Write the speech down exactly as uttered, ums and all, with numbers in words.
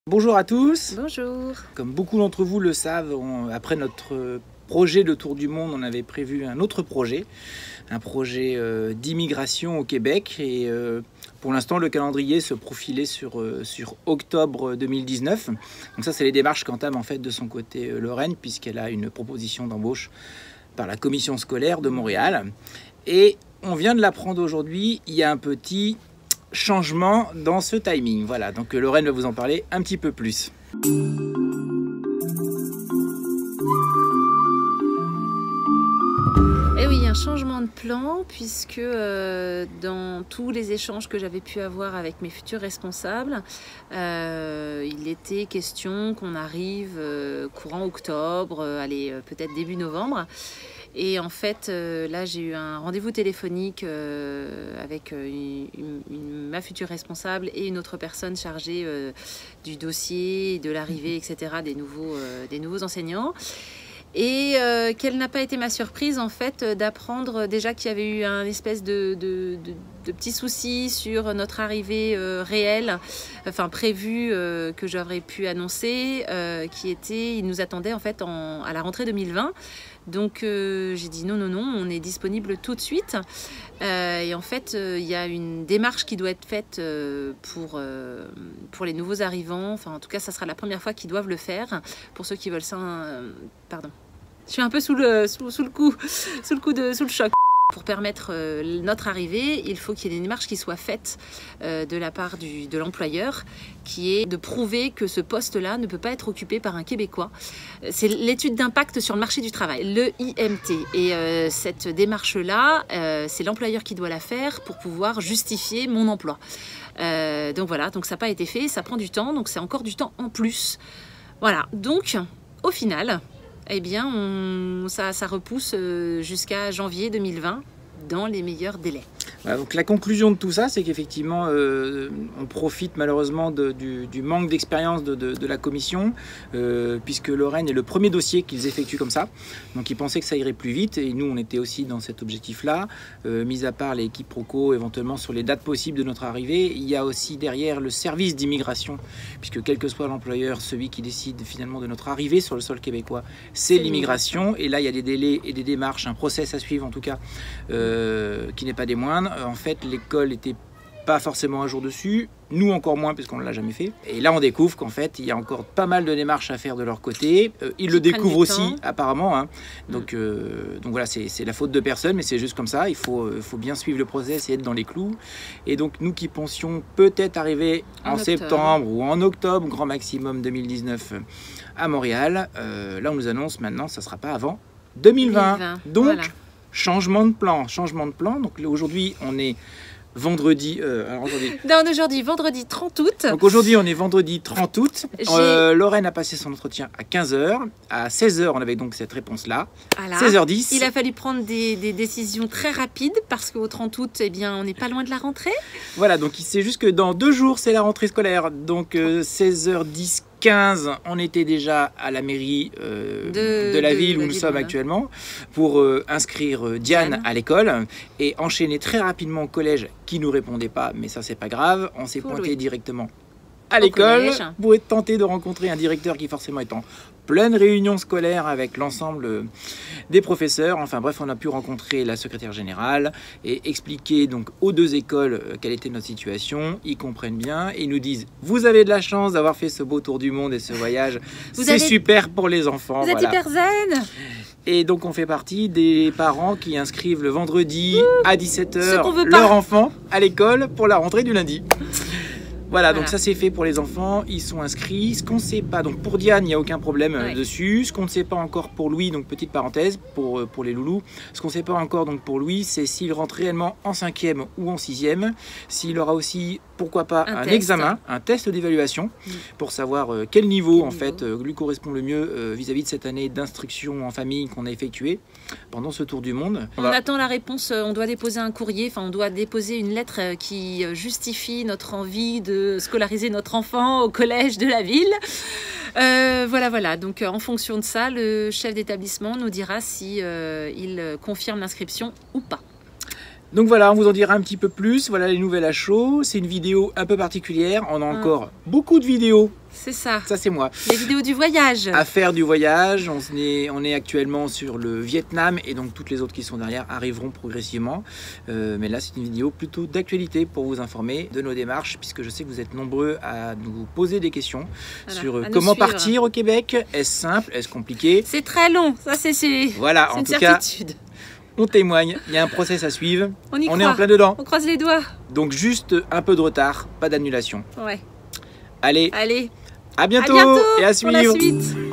Bonjour à tous. Bonjour. Comme beaucoup d'entre vous le savent, on, après notre projet de Tour du Monde, on avait prévu un autre projet, un projet euh, d'immigration au Québec. Et euh, pour l'instant, le calendrier se profilait sur, euh, sur octobre deux mille dix-neuf. Donc ça, c'est les démarches qu'entame en fait de son côté euh, Lorraine, puisqu'elle a une proposition d'embauche par la commission scolaire de Montréal. Et on vient de l'apprendre aujourd'hui, il y a un petit changement dans ce timing. Voilà, donc Lorraine va vous en parler un petit peu plus. Eh oui, un changement de plan, puisque euh, dans tous les échanges que j'avais pu avoir avec mes futurs responsables, euh, il était question qu'on arrive euh, courant octobre, euh, allez, euh, peut-être début novembre. Et en fait, euh, là, j'ai eu un rendez-vous téléphonique euh, avec euh, une, une, ma future responsable et une autre personne chargée euh, du dossier, de l'arrivée, et cetera, des nouveaux, euh, des nouveaux enseignants. Et euh, quelle n'a pas été ma surprise, en fait, d'apprendre déjà qu'il y avait eu un espèce de, de, de, de petits soucis sur notre arrivée euh, réelle, enfin prévue, euh, que j'aurais pu annoncer, euh, qui était, il nous attendait en fait en, à la rentrée deux mille vingt. Donc euh, j'ai dit non, non, non, on est disponible tout de suite. Euh, et en fait, il euh, y a une démarche qui doit être faite euh, pour, euh, pour les nouveaux arrivants. Enfin, en tout cas, ça sera la première fois qu'ils doivent le faire. Pour ceux qui veulent ça, euh, pardon. Je suis un peu sous le, sous, sous le coup, sous le coup de, sous le choc. Pour permettre euh, notre arrivée, il faut qu'il y ait une démarche qui soit faite euh, de la part du, de l'employeur, qui est de prouver que ce poste-là ne peut pas être occupé par un Québécois. C'est l'étude d'impact sur le marché du travail, le I M T. Et euh, cette démarche-là, euh, c'est l'employeur qui doit la faire pour pouvoir justifier mon emploi. Euh, donc voilà, donc ça n'a pas été fait, ça prend du temps, donc c'est encore du temps en plus. Voilà, donc au final... Eh bien, on, ça, ça repousse jusqu'à janvier deux mille vingt dans les meilleurs délais. Voilà, donc la conclusion de tout ça, c'est qu'effectivement, euh, on profite malheureusement de, du, du manque d'expérience de, de, de la commission, euh, puisque Lorraine est le premier dossier qu'ils effectuent comme ça. Donc ils pensaient que ça irait plus vite, et nous, on était aussi dans cet objectif-là. Euh, mis à part les quiproquos éventuellement sur les dates possibles de notre arrivée, il y a aussi derrière le service d'immigration, puisque quel que soit l'employeur, celui qui décide finalement de notre arrivée sur le sol québécois, c'est l'immigration. Et là, il y a des délais et des démarches, un process à suivre en tout cas, euh, qui n'est pas des moindres. En fait, l'école n'était pas forcément un jour dessus, nous encore moins puisqu'on ne l'a jamais fait. Et là, on découvre qu'en fait, il y a encore pas mal de démarches à faire de leur côté. Euh, ils Qui le découvrent aussi, apparemment. Hein. Donc, euh, donc voilà, c'est la faute de personne, mais c'est juste comme ça. Il faut, euh, faut bien suivre le process et être dans les clous. Et donc, nous qui pensions peut-être arriver en, en septembre ou en octobre, grand maximum deux mille dix-neuf, à Montréal, euh, là, on nous annonce maintenant, ça ne sera pas avant deux mille vingt. deux mille vingt. Donc, voilà. Changement de plan, changement de plan. Donc aujourd'hui, on est vendredi. Euh, alors aujourd'hui. Non, aujourd'hui, vendredi trente août. Donc aujourd'hui, on est vendredi trente août. Euh, Lorraine a passé son entretien à quinze heures. À seize heures, on avait donc cette réponse-là. Voilà. seize heures dix. Il a fallu prendre des, des décisions très rapides parce qu'au trente août, eh bien, on n'est pas loin de la rentrée. Voilà, donc il sait juste que dans deux jours, c'est la rentrée scolaire. Donc euh, seize heures dix. quinze, on était déjà à la mairie euh, de, de la de, ville où nous sommes actuellement pour euh, inscrire euh, Diane, Diane à l'école et enchaîner très rapidement au collège qui ne nous répondait pas, mais ça c'est pas grave, on s'est pointé Louis. directement à l'école pour être tenté de rencontrer un directeur qui forcément est en pleine réunion scolaire avec l'ensemble des professeurs. Enfin bref, on a pu rencontrer la secrétaire générale et expliquer donc aux deux écoles quelle était notre situation. Ils comprennent bien et ils nous disent « Vous avez de la chance d'avoir fait ce beau tour du monde et ce voyage. C'est avez... super pour les enfants. » Vous êtes voilà. hyper zen. Et donc on fait partie des parents qui inscrivent le vendredi Ouh, à dix-sept heures leur enfant à l'école pour la rentrée du lundi. Voilà, donc voilà. Ça c'est fait pour les enfants, ils sont inscrits. Ce qu'on ne sait pas, donc pour Diane, il n'y a aucun problème ouais. dessus. Ce qu'on ne sait pas encore pour Louis, donc petite parenthèse, pour, pour les loulous, ce qu'on ne sait pas encore donc pour Louis, c'est s'il rentre réellement en cinquième ou en sixième, s'il aura aussi, pourquoi pas, un, un examen, un test d'évaluation, mmh. pour savoir euh, quel niveau, quel en niveau. fait, euh, lui correspond le mieux vis-à-vis euh, -vis de cette année d'instruction en famille qu'on a effectuée pendant ce tour du monde. On voilà. attend la réponse, on doit déposer un courrier, enfin on doit déposer une lettre qui justifie notre envie de scolariser notre enfant au collège de la ville. Euh, voilà, voilà. Donc, en fonction de ça, le chef d'établissement nous dira si euh, il confirme l'inscription ou pas. Donc voilà, on vous en dira un petit peu plus. Voilà les nouvelles à chaud. C'est une vidéo un peu particulière. On a encore ah. beaucoup de vidéos. C'est ça. Ça, c'est moi. Les vidéos du voyage. À faire du voyage. On est, on est actuellement sur le Vietnam et donc toutes les autres qui sont derrière arriveront progressivement. Euh, mais là, c'est une vidéo plutôt d'actualité pour vous informer de nos démarches, puisque je sais que vous êtes nombreux à nous poser des questions voilà, sur comment partir au Québec. Est-ce simple? Est-ce compliqué? C'est très long. Ça, c'est voilà, en une tout certitude. Cas, on témoigne. Il y a un process à suivre. On, y on croit. est en plein dedans. On croise les doigts. Donc, juste un peu de retard, pas d'annulation. Ouais. Allez. Allez. À bientôt, à bientôt et à suivre. Pour la suite.